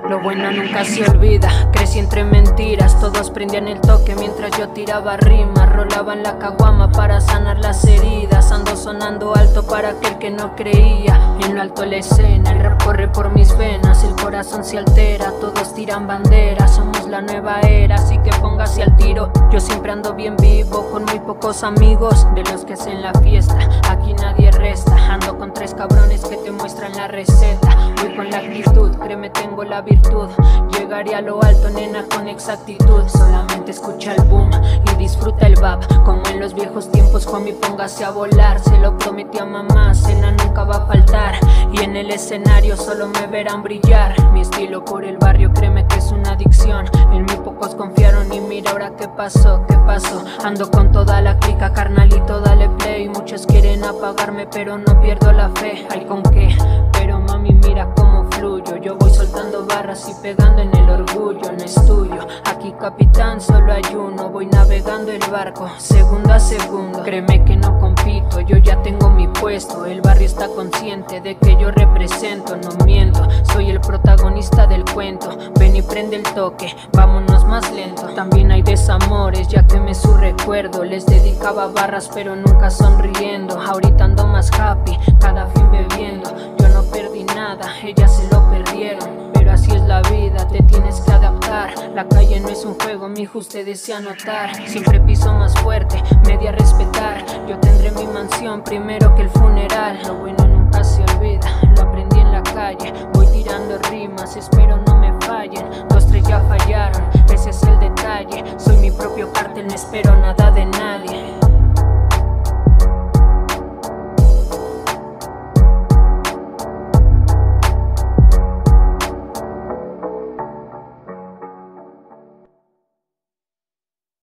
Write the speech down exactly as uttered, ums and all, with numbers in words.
Lo bueno nunca se olvida, crecí entre mentiras. Todos prendían el toque mientras yo tiraba rimas. Rolaban la caguama para sanar las heridas. Ando sonando alto para aquel que no creía. En lo alto la escena, el rap corre por mis venas. El corazón se altera, todos tiran banderas. Somos la nueva era, así que póngase al tiro. Yo siempre ando bien vivo, con muy pocos amigos. De los que hacen la fiesta, aquí nadie resta. Ando con tres cabrones que te muestran la receta. Voy con la actitud, créeme tengo la virtud. Llegaré a lo alto, nena, con exactitud. Solamente escucha el boom y disfruta el bap. Como en los viejos tiempos, homie, póngase a volar. Se lo prometí a mamá, cena nunca va a faltar. Y en el escenario solo me verán brillar. Mi estilo por el barrio, créeme que es una adicción. En mí pocos confiaron y mira ahora qué pasó, qué pasó. Ando con toda la clica, carnalito, dale play. Muchos quieren apagarme, pero no pierdo la fe. Ay, con qué, pero mami, mira cómo fluyo. Yo voy soltando barras y pegando en el orgullo, no es tuyo. Aquí capitán, solo hay uno. Voy navegando el barco, segundo a segundo. Créeme que no compito, yo ya tengo mi puesto. El barrio está consciente de que yo represento, no miento. Soy el protagonista del cuento. Ven y prende el toque, vámonos más lento. También hay desamores, ya quemé su recuerdo. Les dedicaba barras pero nunca sonriendo. Ahorita ando más happy, cada fin bebiendo. Yo no perdí nada, ellas se lo perdieron. Pero así es la vida, te tienes que adaptar. La calle no es un juego, mijo, usted desea notar. Siempre piso más fuerte, media respetar. Yo tendré mi mansión primero que el funeral. Lo